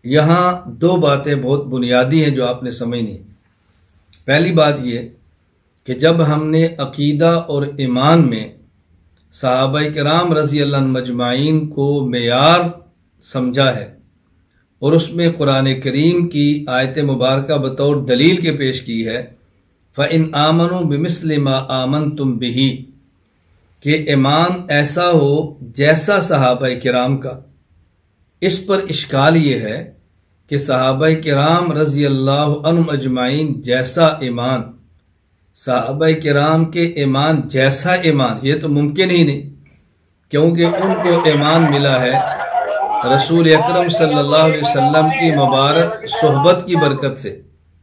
یہاں دو باتیں بہت بنیادی ہیں جو آپ نے سمجھنی۔ پہلی بات یہ کہ جب ہم نے عقیدہ اور ایمان میں صحابہ کرام رضی اللہ عنہم مجمعین کو معیار سمجھا ہے اور اس میں قرآن کریم کی آیت مبارکہ بطور دلیل کے پیش کی ہے، فَإِنْ آمَنُوا بِمِثْلِ مَا آمَنْتُمْ بِهِ، کہ ایمان ایسا ہو جیسا صحابہ کرام کا۔ اس پر اشکال یہ ہے کہ صحابہ کرام رضی اللہ عنہم اجمعین جیسا ایمان، صحابہ کرام کے ایمان جیسا ایمان، یہ تو ممکن ہی نہیں، کیونکہ ان کو ایمان ملا ہے رسول اکرم صلی اللہ علیہ وسلم کی مبارک صحبت کی برکت سے۔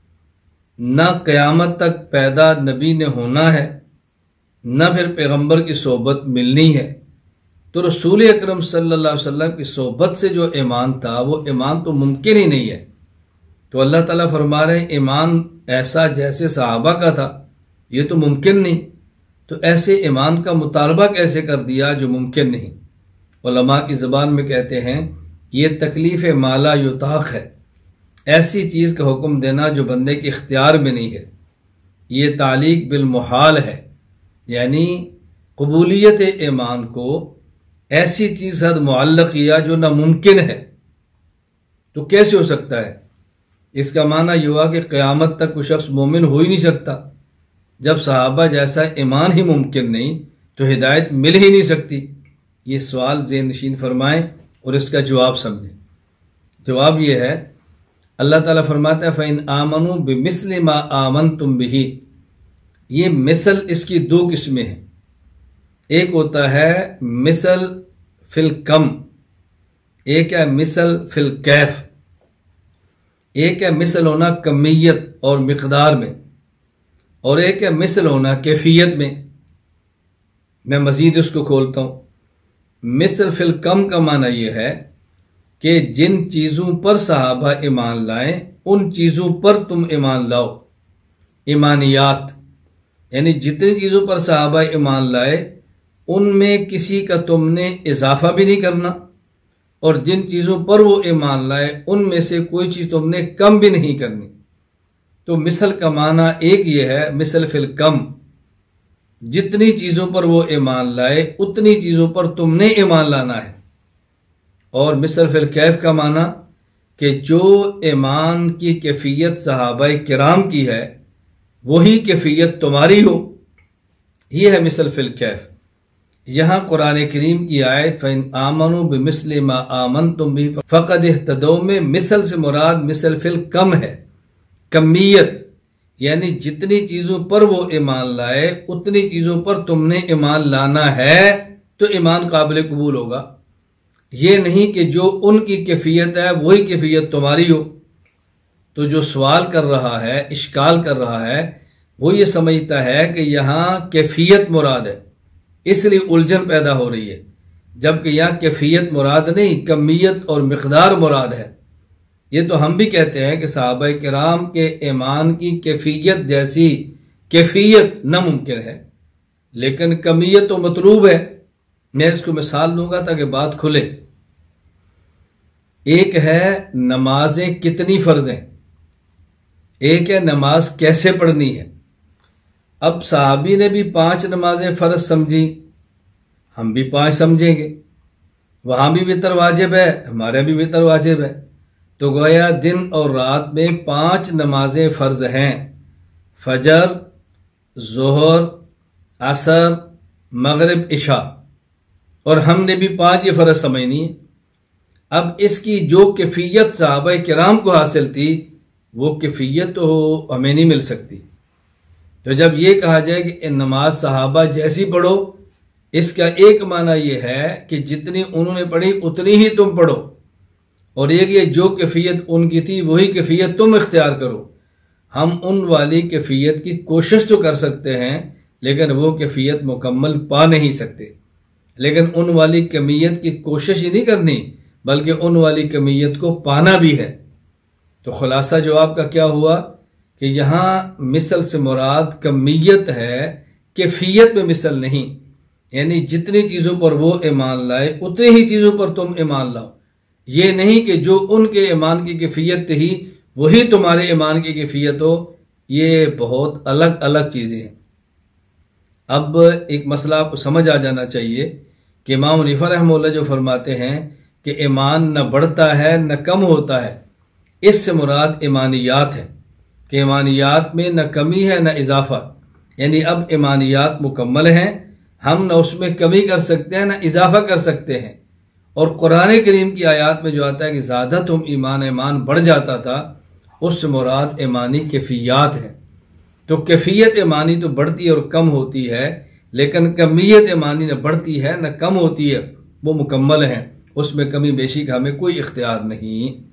نہ قیامت تک پیدا نبی نے ہونا ہے، نہ پھر پیغمبر کی صحبت ملنی ہے، تو رسول اکرم صلی اللہ علیہ وسلم کی صحبت سے جو ایمان تھا وہ ایمان تو ممکن ہی نہیں ہے۔ تو اللہ تعالیٰ فرما رہے ہیں ایمان ایسا جیسے صحابہ کا تھا، یہ تو ممکن نہیں، تو ایسے ایمان کا مطالبہ کیسے کر دیا جو ممکن نہیں؟ علماء کی زبان میں کہتے ہیں یہ تکلیف مالا یطاق ہے، ایسی چیز کا حکم دینا جو بندے کے اختیار میں نہیں ہے۔ یہ تعلیق بالمحال ہے، یعنی قبولیت ایمان کو ایسی چیز سے معلق کیا جو ناممکن ہے، تو کیسے ہو سکتا ہے؟ اس کا معنی یہ ہوا کہ قیامت تک کوئی شخص مومن ہو ہی نہیں سکتا۔ جب صحابہ جیسا ایمان ہی ممکن نہیں تو ہدایت مل ہی نہیں سکتی۔ یہ سوال ذہن نشین فرمائیں اور اس کا جواب سمجھیں۔ جواب یہ ہے، اللہ تعالیٰ فرماتا ہے فَإِنْ آمَنُوا بِمِثْلِ مَا آمَنْتُمْ بِهِ، یہ مثل اس کی دو قسمیں ہیں۔ ایک ہوتا ہے مثل فی الکم، ایک ہے مثل فی الکیف۔ ایک ہے مثل ہونا کمیت اور مقدار میں، اور ایک ہے مثل ہونا کیفیت میں۔ میں مزید اس کو کھولتا ہوں۔ مثل فی الکم کا معنی یہ ہے کہ جن چیزوں پر صحابہ ایمان لائیں ان چیزوں پر تم ایمان لاؤ۔ ایمانیات یعنی جتنی چیزوں پر صحابہ ایمان لائے ان میں کسی کا تم نے اضافہ بھی نہیں کرنا، اور جن چیزوں پر وہ ایمان لائے ان میں سے کوئی چیز تم نے کم بھی نہیں کرنی۔ تو مثل کا معنی ایک یہ ہے مثل فی الکم، جتنی چیزوں پر وہ ایمان لائے اتنی چیزوں پر تم نے ایمان لانا ہے۔ اور مثل فی الکیف کا معنی کہ جو ایمان کی کیفیت صحابہ کرام کی ہے وہی کیفیت تمہاری ہو، یہ ہے مثل فی الکیف۔ یہاں قرآن کریم کی آیت فَإِنْ آمَنُوا بِمِثْلِ مَا آمَنْتُمْ بِهِ فَقَدِ اهْتَدَوْا میں مثل سے مراد مثل فی الکم ہے، کمیت، یعنی جتنی چیزوں پر وہ ایمان لائے اتنی چیزوں پر تم نے ایمان لانا ہے تو ایمان قابل قبول ہوگا۔ یہ نہیں کہ جو ان کی کیفیت ہے وہی کیفیت تمہاری ہو۔ تو جو سوال کر رہا ہے، اشکال کر رہا ہے، وہ یہ سمجھتا ہے کہ یہاں کیفیت مراد ہے، اس لیے الجھن پیدا ہو رہی ہے، جبکہ یہاں کیفیت مراد نہیں، کمیت اور مقدار مراد ہے۔ یہ تو ہم بھی کہتے ہیں کہ صحابہ کرام کے ایمان کی کیفیت جیسی کیفیت ناممکن ہے، لیکن کمیت تو مطلوب ہے۔ میں اس کو مثال دوں گا تاکہ بات کھلے۔ ایک ہے نمازیں کتنی فرض ہیں، ایک ہے نماز کیسے پڑھنی ہے۔ اب صحابی نے بھی 5 نمازیں فرض سمجھی، ہم بھی 5 سمجھیں گے۔ وہاں بھی وتر واجب ہے، ہمارے بھی وتر واجب ہے، تو گویا دن اور رات میں 5 نمازیں فرض ہیں، فجر، ظہر، عصر، مغرب، عشاء، اور ہم نے بھی 5 یہ فرض سمجھنی ہے۔ اب اس کی جو کیفیت صحابہ کرام کو حاصل تھی وہ کیفیت تو ہمیں نہیں مل سکتی۔ تو جب یہ کہا جائے کہ نماز صحابہ جیسی پڑھو، اس کا ایک معنی یہ ہے کہ جتنی انہوں نے پڑھی اتنی ہی تم پڑھو، اور ایک یہ جو کیفیت ان کی تھی وہی کیفیت تم اختیار کرو۔ ہم ان والی کیفیت کی کوشش تو کر سکتے ہیں لیکن وہ کیفیت مکمل پا نہیں سکتے، لیکن ان والی کمیت کی کوشش ہی نہیں کرنی بلکہ ان والی کمیت کو پانا بھی ہے۔ تو خلاصہ جواب کا کیا ہوا کہ یہاں مثل سے مراد کمیت ہے، کیفیت میں مثل نہیں، یعنی جتنی چیزوں پر وہ ایمان لائے اتنی ہی چیزوں پر تم ایمان لاؤ۔ یہ نہیں کہ جو ان کے ایمان کی کیفیت تھی وہی تمہارے ایمان کی کیفیت ہو، یہ بہت الگ الگ چیزیں ہیں۔ اب ایک مسئلہ آپ کو سمجھ آ جانا چاہیے کہ امام حنیفہ رحمہ اللہ جو فرماتے ہیں کہ ایمان نہ بڑھتا ہے نہ کم ہوتا ہے، اس سے مراد ایمانیات ہے کہ ایمانیات میں نہ کمی ہے نہ اضافہ، یعنی اب ایمانیات مکمل ہیں، ہم نہ اس میں کمی کر سکتے ہیں نہ اضافہ کر سکتے ہیں۔ اور قرآن کریم کی آیات میں جو آتا ہے کہ زیادہ تم ایمان بڑھ جاتا تھا، اس سے مراد ایمانی کیفیات ہے۔ تو کیفیت ایمانی تو بڑھتی اور کم ہوتی ہے، لیکن کمیت ایمانی نہ بڑھتی ہے نہ کم ہوتی ہے، وہ مکمل ہے، اس میں کمی بیشی کا ہمیں کوئی اختیار نہیں۔